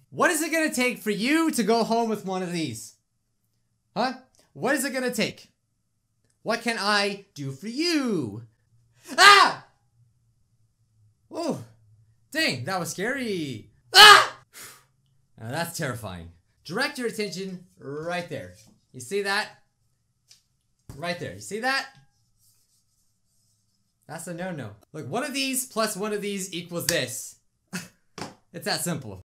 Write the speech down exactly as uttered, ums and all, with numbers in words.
What is it gonna take for you to go home with one of these? Huh? What is it gonna take? What can I do for you? Ah! Oh, dang, that was scary. Ah! Now that's terrifying. Direct your attention right there. You see that? Right there. You see that? That's a no-no. Look, one of these plus one of these equals this. It's that simple.